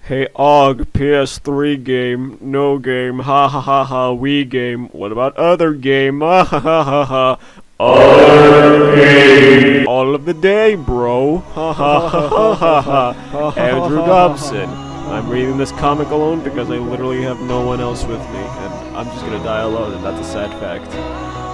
Hey Og, PS3 game, no game, ha ha ha ha, Wii game, what about other game, ha ha ha ha ha, other game, all of the day, bro, ha ha ha ha ha ha, Andrew Dobson. I'm reading this comic alone because I literally have no one else with me, and I'm just gonna die alone, and that's a sad fact.